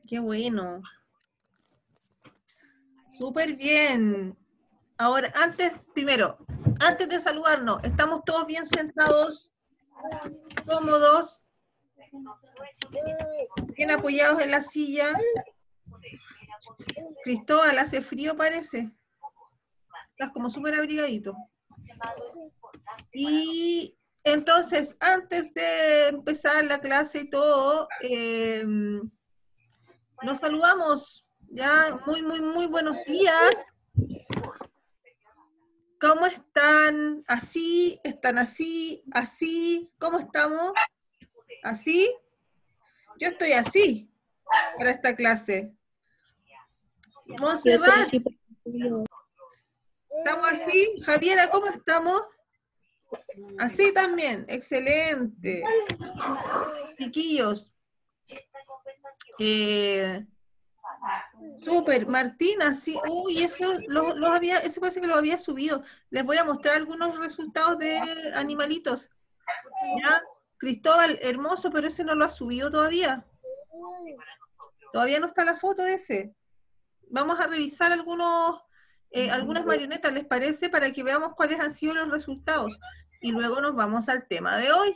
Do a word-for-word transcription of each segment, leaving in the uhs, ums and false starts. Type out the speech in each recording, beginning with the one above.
Qué bueno. Súper bien. Ahora, antes, primero, antes de saludarnos, ¿estamos todos bien sentados, cómodos, bien apoyados en la silla? Cristóbal, hace frío parece. Estás como súper abrigadito. Y entonces, antes de empezar la clase y todo, eh, nos saludamos. Ya, muy, muy, muy buenos días. ¿Cómo están? ¿Así? ¿Están así? ¿Así? ¿Cómo estamos? ¿Así? Yo estoy así para esta clase. Montserrat, ¿estamos así? Javiera, ¿cómo estamos? Así también, excelente. Chiquillos. Eh, Súper, Martina, sí. Uy, eso lo, lo había, ese parece que lo había subido. Les voy a mostrar algunos resultados de animalitos. ¿Ya? Cristóbal, hermoso, pero ese no lo ha subido todavía. Todavía no está la foto de ese. Vamos a revisar algunos, eh, algunas marionetas, ¿les parece? Para que veamos cuáles han sido los resultados. Y luego nos vamos al tema de hoy.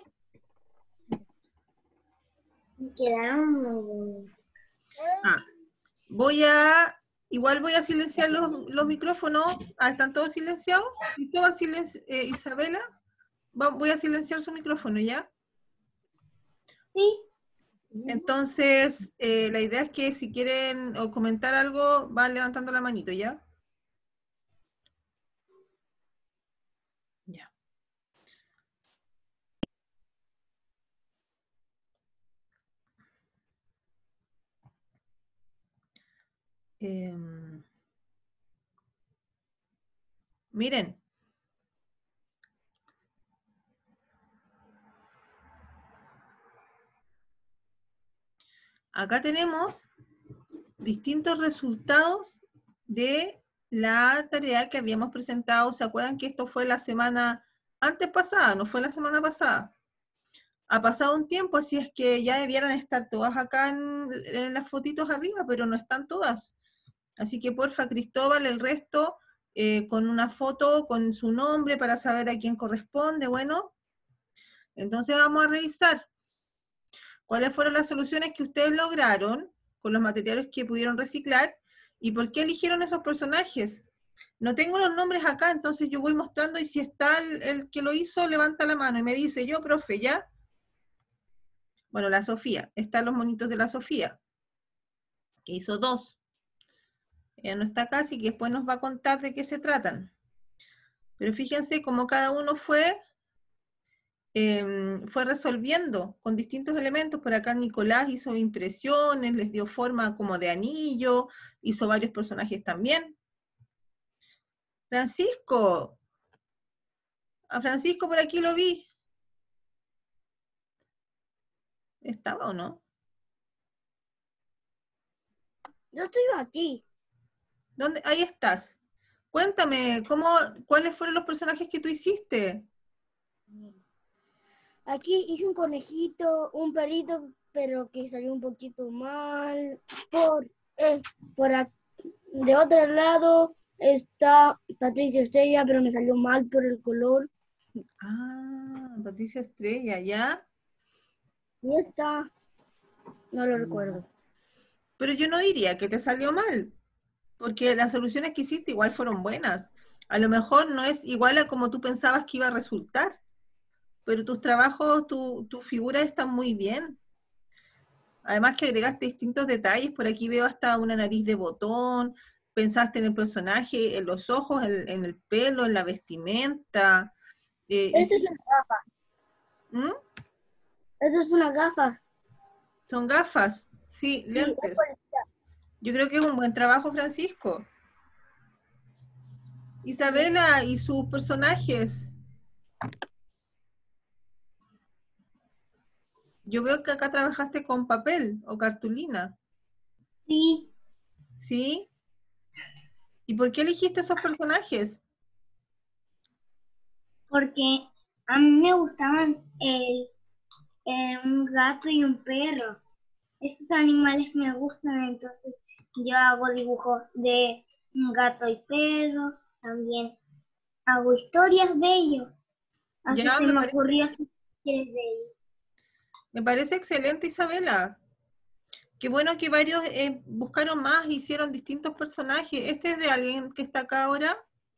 Ah, voy a, igual voy a silenciar los, los micrófonos. Ah, ¿están todos silenciados? Cristóbal, silenci eh, Isabela, Va, voy a silenciar su micrófono, ¿ya? Sí. Entonces, eh, la idea es que si quieren o comentar algo, van levantando la manito, ¿ya? Ya. Eh, miren. Acá tenemos distintos resultados de la tarea que habíamos presentado. ¿Se acuerdan que esto fue la semana antes pasada? No fue la semana pasada. Ha pasado un tiempo, así es que ya debieran estar todas acá en, en las fotitos arriba, pero no están todas. Así que porfa, Cristóbal, el resto, eh, con una foto, con su nombre para saber a quién corresponde. Bueno, entonces vamos a revisar cuáles fueron las soluciones que ustedes lograron con los materiales que pudieron reciclar y por qué eligieron esos personajes. No tengo los nombres acá, entonces yo voy mostrando y si está el, el que lo hizo, levanta la mano y me dice, yo, profe, ¿ya? Bueno, la Sofía, están los monitos de la Sofía, que hizo dos. Ella no está acá, así que después nos va a contar de qué se tratan. Pero fíjense cómo cada uno fue, eh, fue resolviendo con distintos elementos. Por acá Nicolás hizo impresiones, les dio forma como de anillo, hizo varios personajes también. Francisco, a Francisco por aquí lo vi. ¿Estaba o no? Yo estoy aquí. ¿Dónde? Ahí estás. Cuéntame, ¿cómo, ¿cuáles fueron los personajes que tú hiciste? Aquí hice un conejito, un perrito, pero que salió un poquito mal. Por, eh, por aquí, de otro lado está Patricio Estrella, pero me salió mal por el color. Ah, Patricia Estrella, ¿ya? Y está, no lo recuerdo. Pero yo no diría que te salió mal, porque las soluciones que hiciste igual fueron buenas. A lo mejor no es igual a como tú pensabas que iba a resultar, pero tus trabajos, tu, tus figuras están muy bien. Además que agregaste distintos detalles, por aquí veo hasta una nariz de botón, pensaste en el personaje, en los ojos, en, en el pelo, en la vestimenta. Eh, Esta es hiciste- una gafa. ¿Mm? Esta es una gafa. Son gafas, sí, Sí, es lentes. policía. Yo creo que es un buen trabajo, Francisco. Isabela y sus personajes. Yo veo que acá trabajaste con papel o cartulina, Sí, ¿sí? ¿Y por qué elegiste esos personajes? porque a mí me gustaban el, el- un gato y un perro. estos animales me gustan, entonces yo hago dibujos de gato y perro, también hago historias de ellos. Así Ya, se me me parece, ocurrió hacer historias de ellos. me parece excelente, Isabela. Qué bueno que varios eh, buscaron más, hicieron distintos personajes. ¿Este es de alguien que está acá ahora?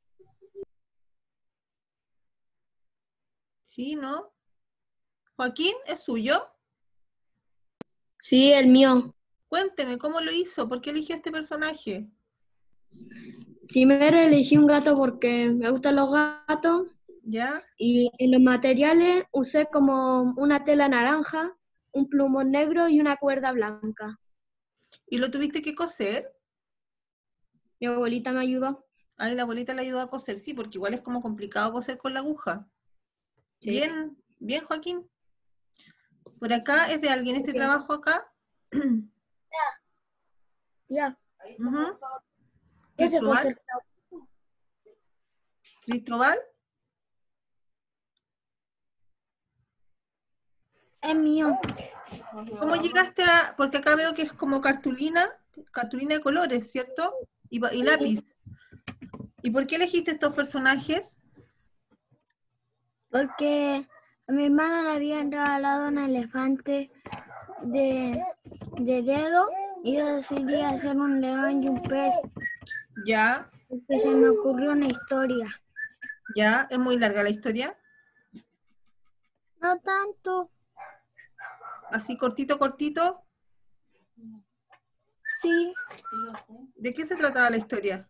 Sí, ¿no? ¿Joaquín es suyo? Sí, el mío. Cuénteme, ¿cómo lo hizo? ¿Por qué eligió este personaje? Primero elegí un gato porque me gustan los gatos ¿Ya? y en los materiales usé como una tela naranja, un plumón negro y una cuerda blanca. ¿Y lo tuviste que coser? Mi abuelita me ayudó. Ahí la abuelita le ayudó a coser, sí, porque igual es como complicado coser con la aguja. Sí. Bien, bien, Joaquín. ¿Por acá es de alguien este Sí. trabajo acá? Ya. Ujú. Ya se ¿Cristóbal? coser. ¿Cristóbal? Es mío. ¿Cómo llegaste a...? Porque acá veo que es como cartulina, cartulina de colores, ¿cierto? Y, y lápiz. ¿Y por qué elegiste estos personajes? Porque a mi hermana le habían regalado un elefante de, de dedo y yo decidí hacer un león y un pez. Ya, Porque se me ocurrió una historia. ya, es muy larga la historia. No tanto. Así cortito, cortito. Sí, ¿De qué se trataba la historia?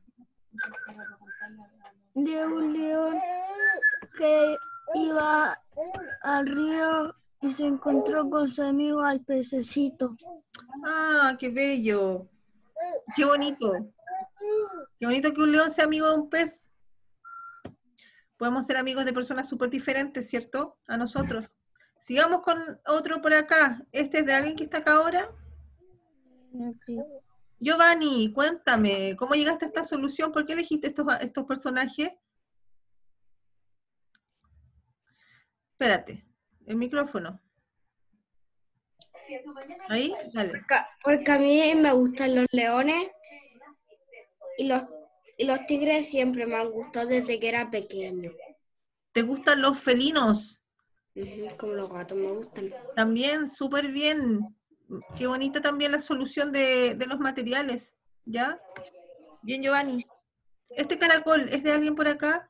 de un león que iba al río y se encontró con su amigo al pececito. Ah, qué bello. Qué bonito. Qué bonito que un león sea amigo de un pez. Podemos ser amigos de personas súper diferentes, ¿cierto? A nosotros. Sigamos con otro por acá. ¿Este es de alguien que está acá ahora? Sí. Giovanni, cuéntame, ¿cómo llegaste a esta solución? ¿Por qué elegiste estos, estos personajes? Espérate, el micrófono. Ahí, dale. Porque a mí me gustan los leones y los, y los tigres siempre me han gustado desde que era pequeño. ¿Te gustan los felinos? Ujú, como los gatos me gustan. También, súper bien. Qué bonita también la solución de, de los materiales. ¿Ya? Bien, Giovanni. ¿Este caracol es de alguien por acá?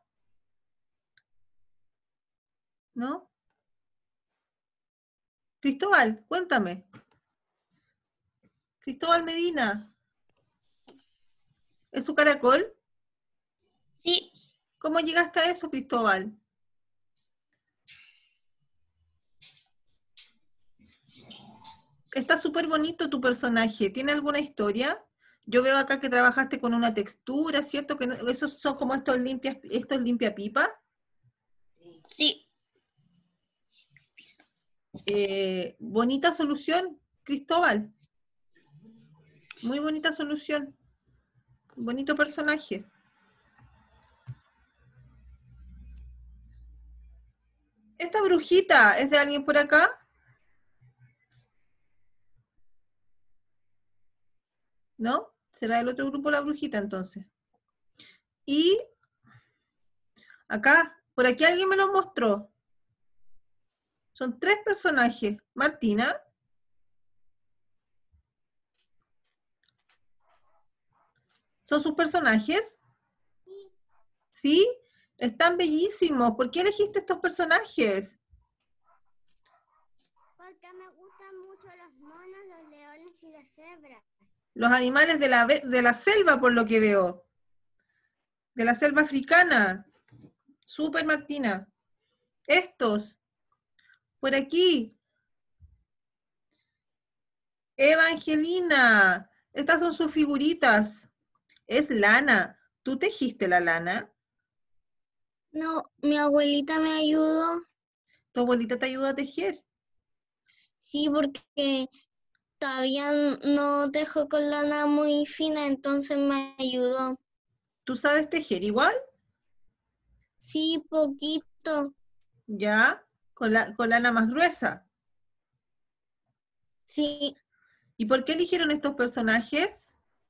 ¿No? Cristóbal, cuéntame. Cristóbal Medina, ¿es su caracol? Sí, ¿Cómo llegaste a eso, Cristóbal? Está súper bonito tu personaje. ¿Tiene alguna historia? Yo veo acá que trabajaste con una textura, ¿cierto? Que no- esos son como estos limpias, estos limpiapipas. sí. Eh, bonita solución, Cristóbal. Muy bonita solución. Bonito personaje. ¿Esta brujita es de alguien por acá? ¿No? Será del otro grupo la brujita entonces. Y acá, por aquí alguien me lo mostró. Son tres personajes. Martina. ¿Son sus personajes? ¿Sí? Están bellísimos. ¿Por qué elegiste estos personajes? Porque me gustan mucho los monos, los leones y las cebras. Los animales de la, de la selva, por lo que veo. De la selva africana. Súper, Martina. Estos. Por aquí. Evangelina. Estas son sus figuritas. Es lana. ¿Tú tejiste la lana? No, mi abuelita me ayudó. ¿Tu abuelita te ayudó a tejer? Sí, porque todavía no tejo con lana muy fina, entonces me ayudó. ¿Tú sabes tejer igual? Sí, poquito. Ya. Con, la, con lana más gruesa. Sí, ¿Y por qué eligieron estos personajes?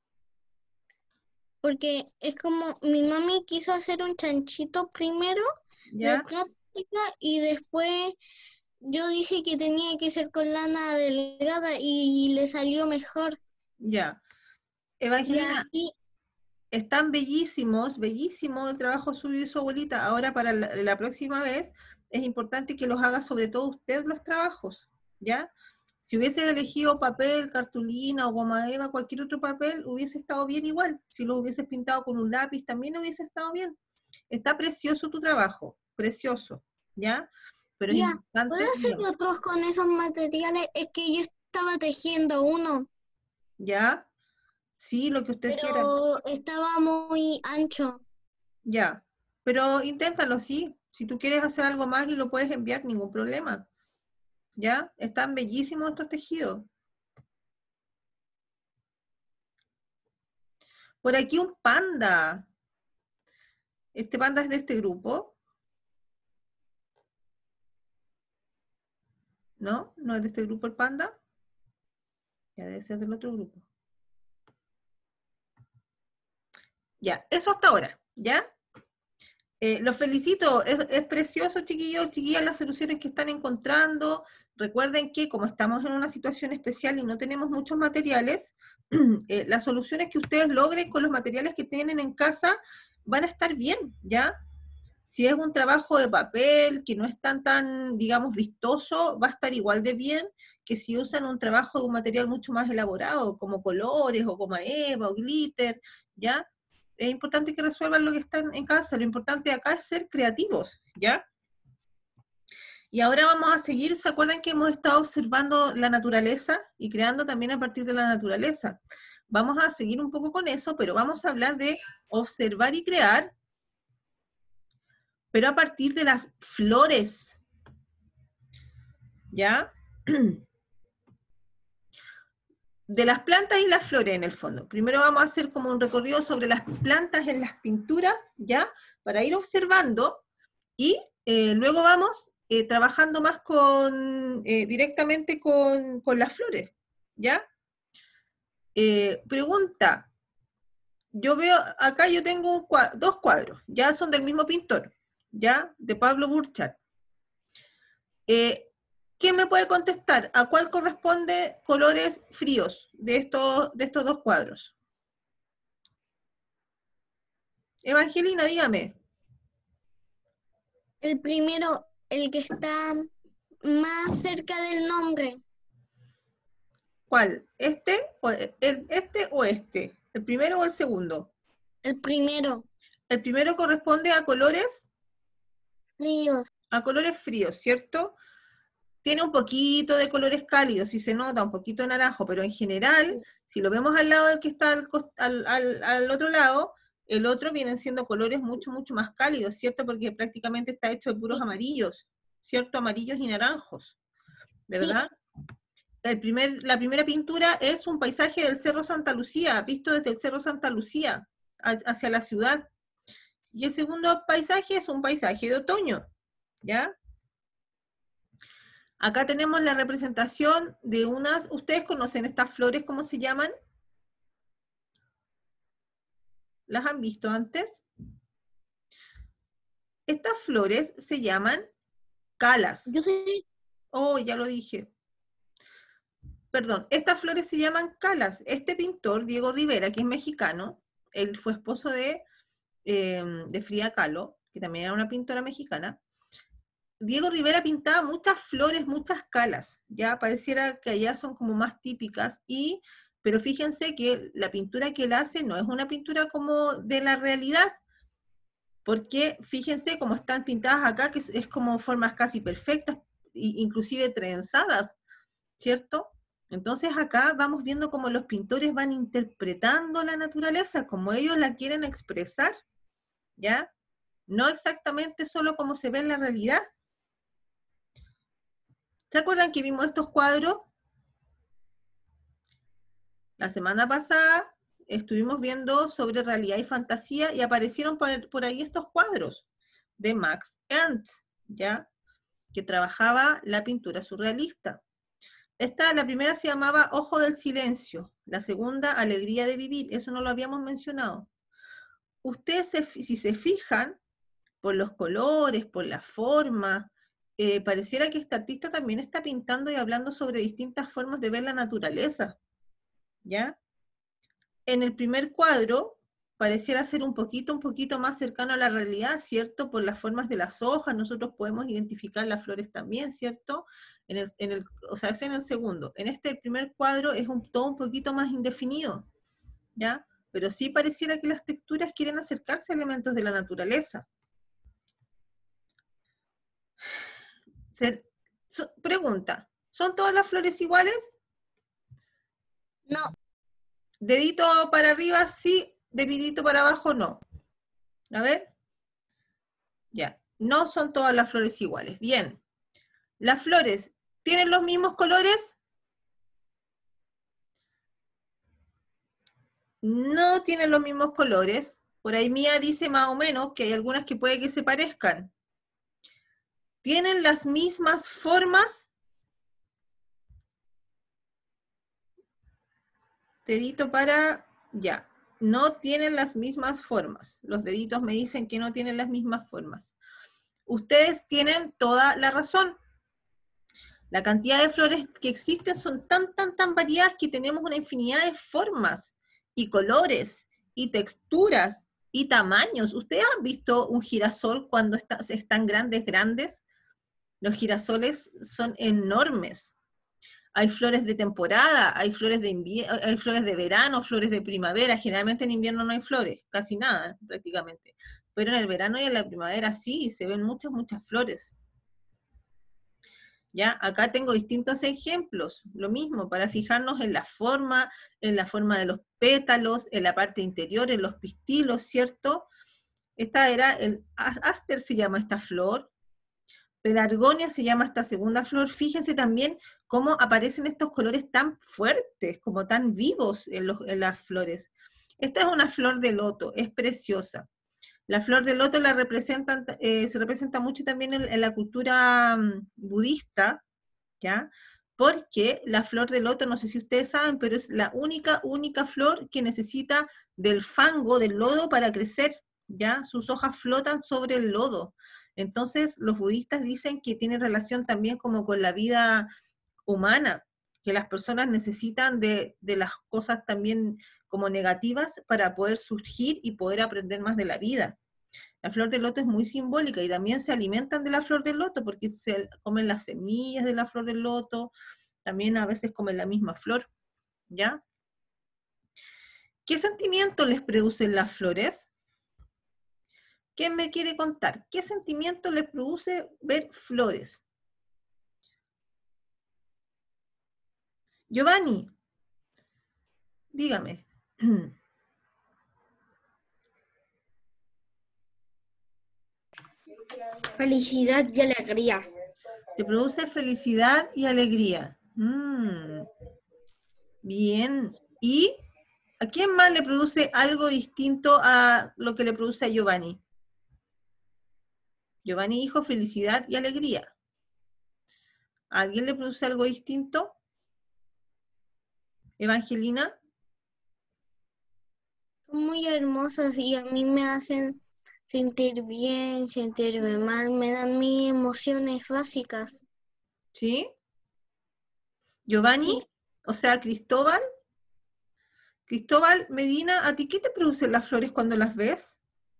Porque es como mi mami quiso hacer un chanchito primero de ¿Ya? práctica y después yo dije que tenía que ser con lana delgada y le salió mejor. Ya. Y Evangelina, así, están bellísimos, bellísimo el trabajo suyo y su abuelita. Ahora para la, la próxima vez es importante que los haga sobre todo usted los trabajos, ¿ya? Si hubiese elegido papel, cartulina o goma eva, cualquier otro papel, hubiese estado bien igual. Si lo hubieses pintado con un lápiz, también hubiese estado bien. Está precioso tu trabajo, precioso, ¿ya? Pero es ya, importante ¿puedo que hacer lo- otros con esos materiales? Es que yo estaba tejiendo uno, ¿ya? Sí, lo que usted quiera, pero estaba muy ancho. ya. Pero inténtalo, sí. Si tú quieres hacer algo más y lo puedes enviar, ningún problema. ¿Ya? Están bellísimos estos tejidos. Por aquí un panda. Este panda es de este grupo. ¿No? ¿No es de este grupo el panda? Ya debe ser del otro grupo. Ya, eso hasta ahora, ¿ya? Eh, los felicito, es, es precioso, chiquillos, chiquillas, las soluciones que están encontrando. Recuerden que como estamos en una situación especial y no tenemos muchos materiales, eh, las soluciones que ustedes logren con los materiales que tienen en casa van a estar bien, ¿ya? Si es un trabajo de papel que no es tan, tan, digamos, vistoso, va a estar igual de bien que si usan un trabajo de un material mucho más elaborado, como colores, o goma eva, o glitter, ¿ya? Es importante que resuelvan lo que están en casa, lo importante acá es ser creativos, ¿ya? Y ahora vamos a seguir, ¿se acuerdan que hemos estado observando la naturaleza y creando también a partir de la naturaleza? Vamos a seguir un poco con eso, pero vamos a hablar de observar y crear, pero a partir de las flores, ¿ya? De las plantas y las flores en el fondo. Primero vamos a hacer como un recorrido sobre las plantas en las pinturas, ¿ya? Para ir observando y eh, luego vamos eh, trabajando más con, eh, directamente con, con las flores, ¿ya? Eh, pregunta, yo veo, acá yo tengo un cuadro, dos cuadros, ya son del mismo pintor, ¿ya? De Pablo Burchard. Eh, ¿Quién me puede contestar? ¿A cuál corresponde colores fríos de estos, de estos dos cuadros? Evangelina, dígame. El primero, el que está más cerca del nombre. ¿Cuál? ¿Este o el, este o este? ¿El primero o el segundo? El primero, El primero corresponde a colores, fríos. a colores fríos, ¿cierto? Tiene un poquito de colores cálidos, si se nota, un poquito de naranjo, pero en general, si lo vemos al lado del que está al, al, al, al otro lado, el otro vienen siendo colores mucho, mucho más cálidos, ¿cierto? Porque prácticamente está hecho de puros Sí. amarillos, ¿cierto? Amarillos y naranjos, ¿verdad? Sí. El primer, la primera pintura es un paisaje del Cerro Santa Lucía, visto desde el Cerro Santa Lucía, hacia la ciudad. Y el segundo paisaje es un paisaje de otoño, ¿ya? Acá tenemos la representación de unas, ¿ustedes conocen estas flores, cómo se llaman? ¿Las han visto antes? Estas flores se llaman calas. Yo sé. Oh, ya lo dije. Perdón, estas flores se llaman calas. Este pintor, Diego Rivera, que es mexicano, él fue esposo de, eh, de Frida Kahlo, que también era una pintora mexicana. Diego Rivera pintaba muchas flores, muchas calas, ya pareciera que allá son como más típicas, y, pero fíjense que la pintura que él hace no es una pintura como de la realidad, porque fíjense cómo están pintadas acá, que es, es como formas casi perfectas, inclusive trenzadas, ¿cierto? Entonces acá vamos viendo cómo los pintores van interpretando la naturaleza, como ellos la quieren expresar, ¿ya? No exactamente solo como se ve en la realidad. ¿Se acuerdan que vimos estos cuadros? La semana pasada estuvimos viendo sobre realidad y fantasía y aparecieron por, por ahí estos cuadros de Max Ernst, ¿ya? Que trabajaba la pintura surrealista. Esta, la primera se llamaba Ojo del Silencio, la segunda Alegría de Vivir, eso no lo habíamos mencionado. Ustedes, se, si se fijan, por los colores, por la forma, eh, pareciera que este artista también está pintando y hablando sobre distintas formas de ver la naturaleza, ¿ya? En el primer cuadro, pareciera ser un poquito, un poquito más cercano a la realidad, ¿cierto? Por las formas de las hojas, nosotros podemos identificar las flores también, ¿cierto? En el, en el, o sea, es en el segundo. En este primer cuadro es un, todo un poquito más indefinido, ¿ya? Pero sí pareciera que las texturas quieren acercarse a elementos de la naturaleza. Se, so, pregunta, ¿son todas las flores iguales? No. Dedito para arriba, sí. Dedito para abajo, no. A ver. Ya. No son todas las flores iguales. Bien. ¿Las flores tienen los mismos colores? No tienen los mismos colores. Por ahí Mía dice más o menos que hay algunas que puede que se parezcan. ¿Tienen las mismas formas? Dedito para... Ya. No tienen las mismas formas. Los deditos me dicen que no tienen las mismas formas. Ustedes tienen toda la razón. La cantidad de flores que existen son tan, tan, tan variadas que tenemos una infinidad de formas y colores y texturas y tamaños. ¿Ustedes han visto un girasol cuando está, están grandes, grandes? Los girasoles son enormes. Hay flores de temporada, hay flores de invierno, hay flores de verano, flores de primavera. Generalmente en invierno no hay flores, casi nada, prácticamente. Pero en el verano y en la primavera sí, se ven muchas, muchas flores. ¿Ya? Acá tengo distintos ejemplos, lo mismo, para fijarnos en la forma, en la forma de los pétalos, en la parte interior, en los pistilos, ¿cierto? Esta era, el aster se llama esta flor, pelargonia se llama esta segunda flor. Fíjense también cómo aparecen estos colores tan fuertes, como tan vivos en, los, en las flores. Esta es una flor de loto, es preciosa. La flor de loto la representan, eh, se representa mucho también en, en la cultura um, budista, ¿ya? Porque la flor de loto, no sé si ustedes saben, pero es la única, única flor que necesita del fango, del lodo para crecer, ¿ya? Sus hojas flotan sobre el lodo. Entonces, los budistas dicen que tiene relación también como con la vida humana, que las personas necesitan de, de las cosas también como negativas para poder surgir y poder aprender más de la vida. La flor de loto es muy simbólica y también se alimentan de la flor del loto porque se comen las semillas de la flor del loto, también a veces comen la misma flor, ¿ya? ¿Qué sentimiento les producen las flores? ¿Quién me quiere contar? ¿Qué sentimiento les produce ver flores? Giovanni, dígame. Felicidad y alegría. Te produce felicidad y alegría. Mm. Bien. ¿Y a quién más le produce algo distinto a lo que le produce a Giovanni? Giovanni dijo felicidad y alegría. ¿A alguien le produce algo distinto? Evangelina. Son muy hermosas y a mí me hacen sentir bien, sentirme mal, me dan mis emociones básicas. ¿Sí? Giovanni, Sí. O sea, Cristóbal. Cristóbal Medina, ¿a ti qué te producen las flores cuando las ves?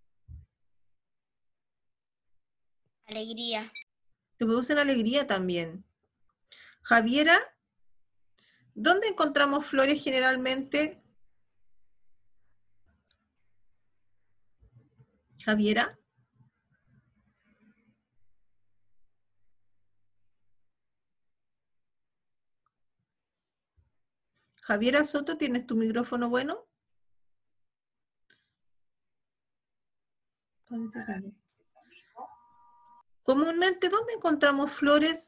Alegría. Te producen alegría también. Javiera, ¿dónde encontramos flores generalmente? Javiera. Javiera Soto, ¿tienes tu micrófono bueno? Parece que no. Comúnmente, ¿dónde encontramos flores?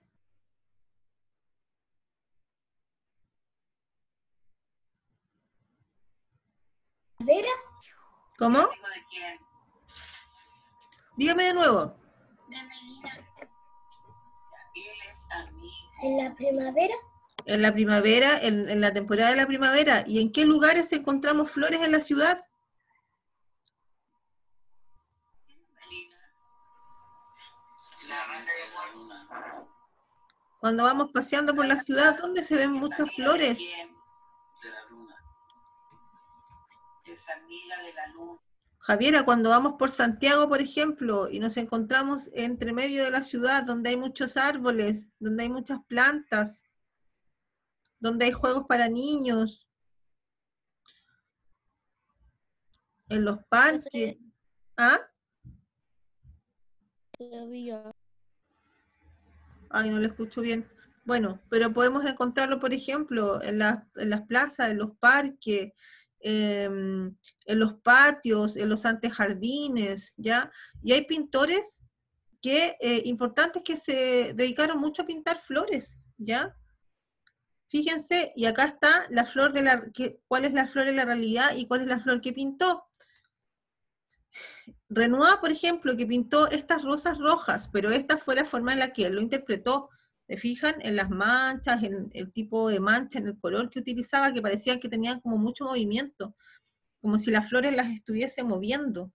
¿Primavera? ¿Cómo? Dígame de nuevo. ¿En la primavera? En la primavera, en, en la temporada de la primavera. ¿Y en qué lugares encontramos flores en la ciudad? Cuando vamos paseando por la ciudad, ¿dónde se ven muchas flores? Javiera, cuando vamos por Santiago, por ejemplo, y nos encontramos entre medio de la ciudad, donde hay muchos árboles, donde hay muchas plantas, donde hay juegos para niños, en los parques. ¿Ah? Ay, no lo escucho bien. Bueno, pero podemos encontrarlo, por ejemplo, en, la, en las plazas, en los parques, eh, en los patios, en los antejardines, ¿ya? Y hay pintores que, eh, importantes que se dedicaron mucho a pintar flores, ¿ya? Fíjense, y acá está la flor de la, que, cuál es la flor de la realidad y cuál es la flor que pintó. Renoir, por ejemplo, que pintó estas rosas rojas, pero esta fue la forma en la que él lo interpretó. ¿Se fijan? En las manchas, en el tipo de mancha, en el color que utilizaba, que parecía que tenían como mucho movimiento, como si las flores las estuviese moviendo.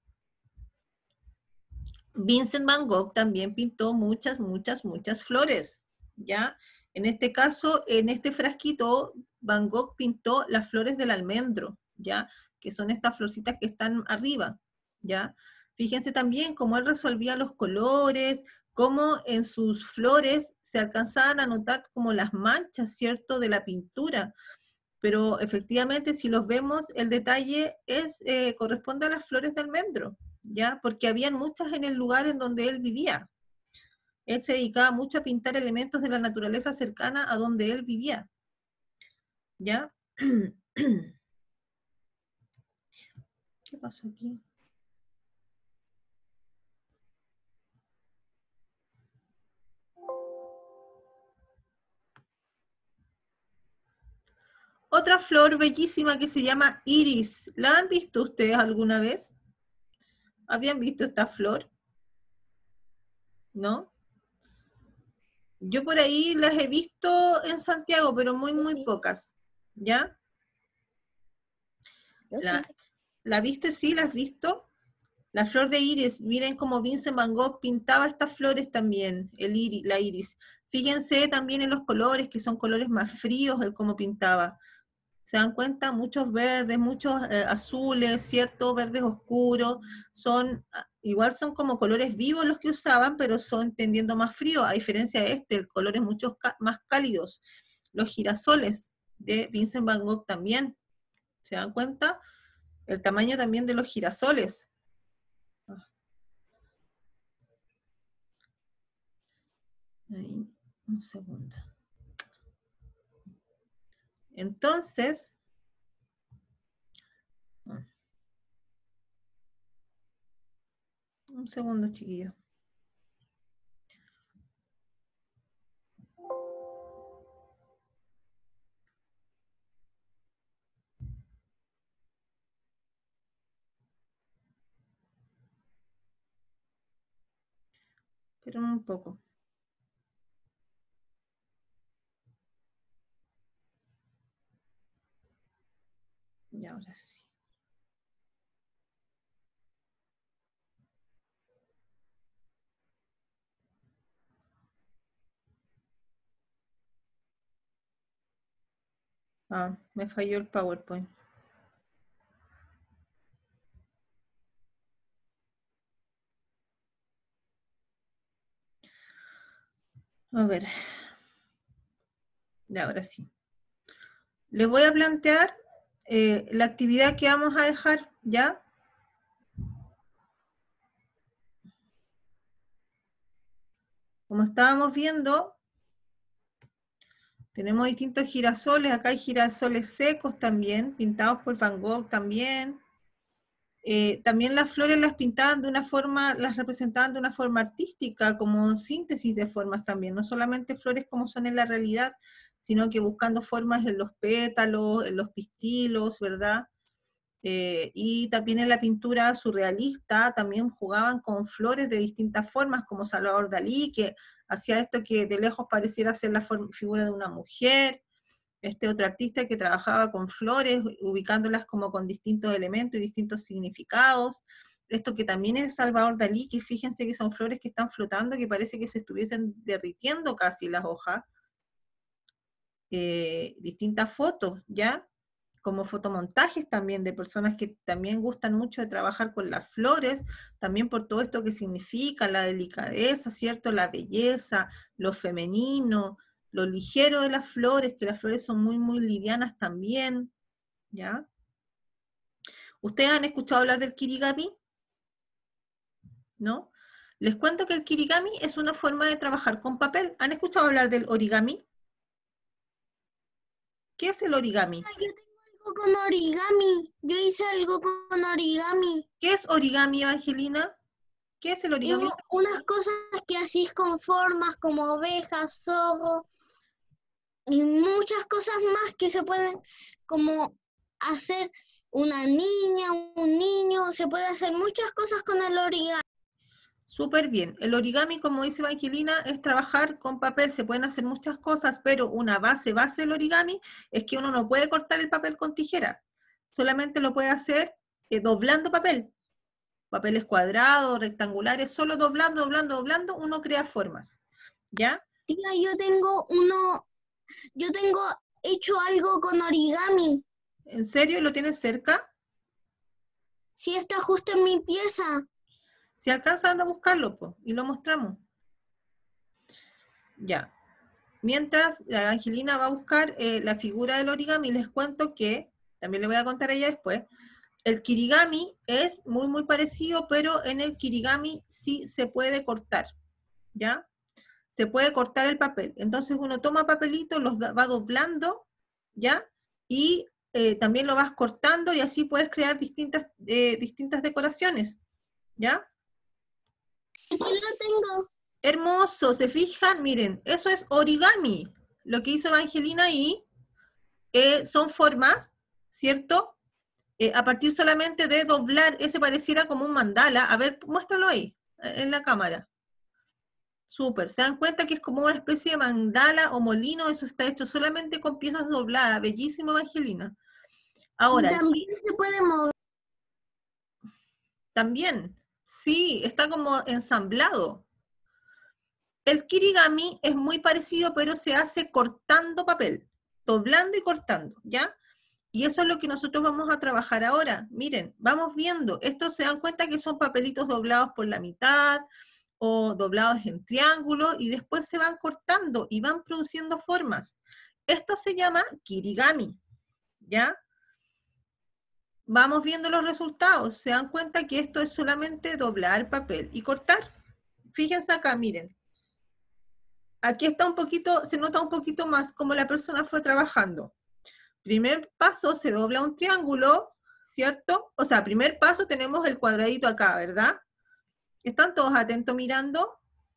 Vincent Van Gogh también pintó muchas, muchas, muchas flores, ¿ya? En este caso, en este frasquito, Van Gogh pintó las flores del almendro, ¿ya? Que son estas florcitas que están arriba, ¿ya? Fíjense también cómo él resolvía los colores, cómo en sus flores se alcanzaban a notar como las manchas, ¿cierto?, de la pintura. Pero efectivamente, si los vemos, el detalle es, eh, corresponde a las flores de almendro, ¿ya? Porque habían muchas en el lugar en donde él vivía. Él se dedicaba mucho a pintar elementos de la naturaleza cercana a donde él vivía, ¿ya? ¿Qué pasó aquí? Otra flor bellísima que se llama iris. ¿La han visto ustedes alguna vez? ¿Habían visto esta flor? ¿No? Yo por ahí las he visto en Santiago, pero muy, muy pocas. ¿Ya? La, ¿La viste? Sí, ¿la has visto? La flor de iris. Miren cómo Vincent Van Gogh pintaba estas flores también, el iris, la iris. Fíjense también en los colores, que son colores más fríos, el cómo pintaba. ¿Se dan cuenta? Muchos verdes, muchos eh, azules, ¿cierto? Verdes oscuros, son, igual son como colores vivos los que usaban, pero son tendiendo más frío, a diferencia de este, el color es mucho más cálidos. Los girasoles de Vincent Van Gogh también, ¿se dan cuenta? El tamaño también de los girasoles. Ahí, un segundo. Entonces, un segundo, chiquillo. Esperen un poco. Y ahora sí. Ah, me falló el PowerPoint. A ver. Y ahora sí. Les voy a plantear eh, la actividad que vamos a dejar, ¿ya? Como estábamos viendo, tenemos distintos girasoles. Acá hay girasoles secos también, pintados por Van Gogh también. Eh, también las flores las pintaban de una forma, las representaban de una forma artística, como síntesis de formas también, no solamente flores como son en la realidad, sino que buscando formas en los pétalos, en los pistilos, ¿verdad? Eh, y también en la pintura surrealista también jugaban con flores de distintas formas, como Salvador Dalí, que hacía esto que de lejos pareciera ser la forma, figura de una mujer. este otro artista que trabajaba con flores, ubicándolas como con distintos elementos y distintos significados. Esto que también es Salvador Dalí, que fíjense que son flores que están flotando, que parece que se estuviesen derritiendo casi las hojas. Eh, distintas fotos, ¿ya? Como fotomontajes también de personas que también gustan mucho de trabajar con las flores, también por todo esto que significa, la delicadeza, ¿cierto? La belleza, lo femenino, lo ligero de las flores, que las flores son muy, muy livianas también, ¿ya? ¿Ustedes han escuchado hablar del kirigami? ¿No? Les cuento que el kirigami es una forma de trabajar con papel. ¿Han escuchado hablar del origami? ¿Qué es el origami? Yo tengo algo con origami. Yo hice algo con origami. ¿Qué es origami, Evangelina? ¿Qué es el origami? Y unas cosas que hacís con formas como ovejas, zorro y muchas cosas más que se pueden como hacer una niña, un niño, se puede hacer muchas cosas con el origami. Súper bien. El origami, como dice Evangelina, es trabajar con papel. Se pueden hacer muchas cosas, pero una base, base del origami es que uno no puede cortar el papel con tijera. Solamente lo puede hacer eh, doblando papel. Papeles cuadrados, rectangulares, solo doblando, doblando, doblando, uno crea formas. ¿Ya? Tía, yo tengo uno, yo tengo hecho algo con origami. ¿En serio? ¿Lo tienes cerca? Sí, está justo en mi pieza. Si alcanzan a buscarlo, pues, y lo mostramos. Ya. Mientras la Angelina va a buscar eh, la figura del origami, les cuento que, también le voy a contar a ella después, el kirigami es muy, muy parecido, pero en el kirigami sí se puede cortar, ¿ya? Se puede cortar el papel. Entonces uno toma papelitos, los va doblando, ¿ya? Y eh, también lo vas cortando y así puedes crear distintas, eh, distintas decoraciones, ¿ya? Aquí lo tengo. Hermoso, ¿se fijan? Miren, eso es origami. Lo que hizo Evangelina ahí eh, son formas, ¿cierto? Eh, a partir solamente de doblar, ese pareciera como un mandala. A ver, muéstralo ahí, en la cámara. Súper, ¿se dan cuenta que es como una especie de mandala o molino? Eso está hecho solamente con piezas dobladas. Bellísimo, Evangelina. Ahora, Y también se puede mover. también, sí, está como ensamblado. El kirigami es muy parecido, pero se hace cortando papel, doblando y cortando, ¿ya? Y eso es lo que nosotros vamos a trabajar ahora. Miren, vamos viendo. Estos se dan cuenta que son papelitos doblados por la mitad o doblados en triángulo y después se van cortando y van produciendo formas. Esto se llama kirigami, ¿ya? Vamos viendo los resultados. Se dan cuenta que esto es solamente doblar papel y cortar. Fíjense acá, miren. Aquí está un poquito, se nota un poquito más cómo la persona fue trabajando. Primer paso, se dobla un triángulo, ¿cierto? O sea, primer paso tenemos el cuadradito acá, ¿verdad? ¿Están todos atentos mirando?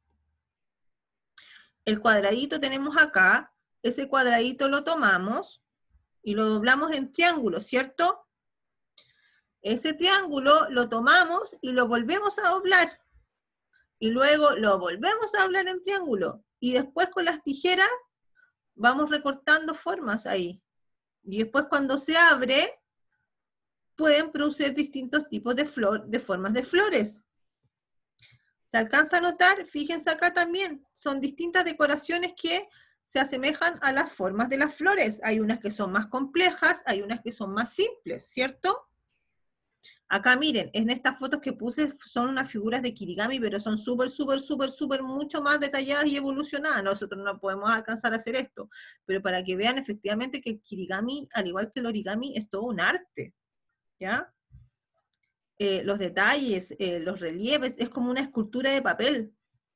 El cuadradito tenemos acá, ese cuadradito lo tomamos y lo doblamos en triángulo, ¿cierto? Ese triángulo lo tomamos y lo volvemos a doblar. Y luego lo volvemos a doblar en triángulo. Y después con las tijeras vamos recortando formas ahí. Y después cuando se abre, pueden producir distintos tipos de, flor, de formas de flores. ¿Se alcanza a notar? Fíjense acá también. Son distintas decoraciones que se asemejan a las formas de las flores. Hay unas que son más complejas, hay unas que son más simples, ¿cierto? Acá miren, en estas fotos que puse son unas figuras de kirigami, pero son súper, súper, súper, súper mucho más detalladas y evolucionadas. Nosotros no podemos alcanzar a hacer esto, pero para que vean efectivamente que el kirigami, al igual que el origami, es todo un arte, ¿ya? Eh, los detalles, eh, los relieves, es como una escultura de papel.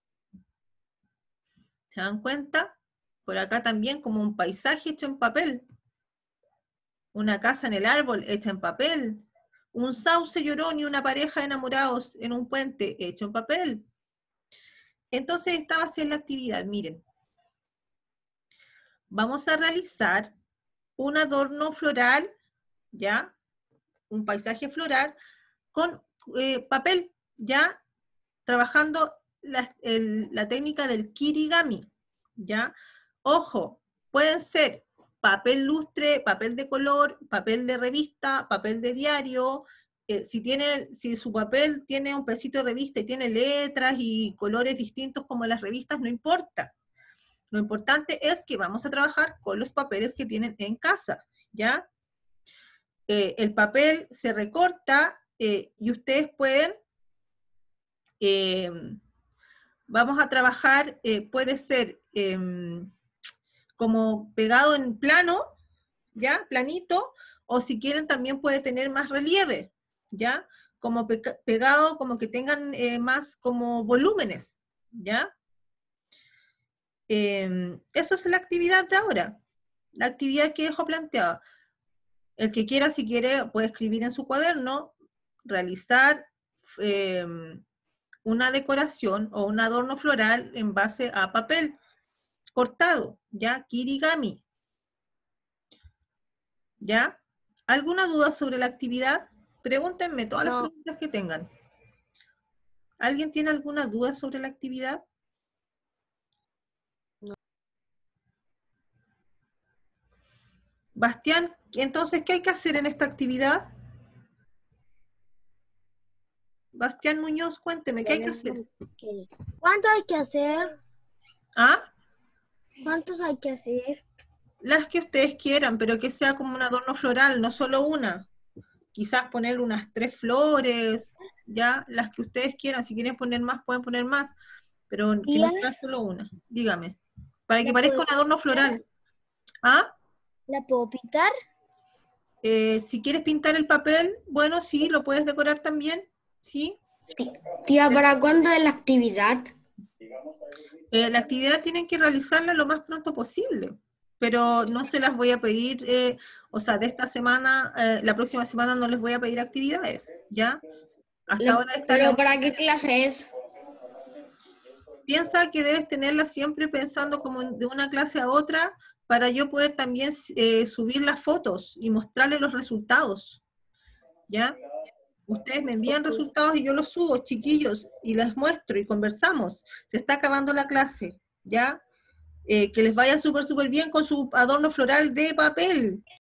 ¿Se dan cuenta? Por acá también como un paisaje hecho en papel. Una casa en el árbol hecha en papel. Un sauce llorón y una pareja de enamorados en un puente hecho en papel. Entonces esta va a ser la actividad, miren. Vamos a realizar un adorno floral, ¿ya? Un paisaje floral con eh, papel, ¿ya? Trabajando la, el, la técnica del kirigami, ¿ya? Ojo, pueden ser papel lustre, papel de color, papel de revista, papel de diario. Eh, si, tiene, si su papel tiene un pedacito de revista y tiene letras y colores distintos como las revistas, no importa. Lo importante es que vamos a trabajar con los papeles que tienen en casa, ¿ya? Eh, el papel se recorta eh, y ustedes pueden, eh, vamos a trabajar, eh, puede ser eh, como pegado en plano, ¿ya? Planito, o si quieren también puede tener más relieve, ¿ya? Como pe pegado, como que tengan eh, más como volúmenes, ¿ya? Eh, eso es la actividad de ahora, la actividad que dejo planteada. El que quiera, si quiere, puede escribir en su cuaderno, realizar eh, una decoración o un adorno floral en base a papel cortado, ¿ya? Kirigami. ¿Ya? ¿Alguna duda sobre la actividad? Pregúntenme todas No. las preguntas que tengan. ¿Alguien tiene alguna duda sobre la actividad? No. Bastián, entonces, ¿qué hay que hacer en esta actividad? Bastián Muñoz, cuénteme, ¿qué hay que hacer? ¿Cuánto hay que hacer? ¿Ah? ¿Cuántos hay que hacer? Las que ustedes quieran, pero que sea como un adorno floral, no solo una. Quizás poner unas tres flores, ya, las que ustedes quieran. Si quieren poner más, pueden poner más, pero que no sea solo una. Dígame. Para que ¿La parezca un puedo adorno floral. ¿Ah? ¿La puedo pintar? Eh, si quieres pintar el papel, bueno, sí, lo puedes decorar también, ¿sí? Tía, ¿para cuándo es la actividad? Eh, la actividad tienen que realizarla lo más pronto posible, pero no se las voy a pedir, eh, o sea, de esta semana, eh, la próxima semana no les voy a pedir actividades, ¿ya? Hasta La- ahora está ¿Pero la- para qué clase es? Piensa que debes tenerla siempre pensando como de una clase a otra, para yo poder también eh, subir las fotos y mostrarles los resultados, ¿ya? Ustedes me envían resultados y yo los subo, chiquillos, y les muestro y conversamos. Se está acabando la clase, ¿ya? Eh, que les vaya súper, súper bien con su adorno floral de papel.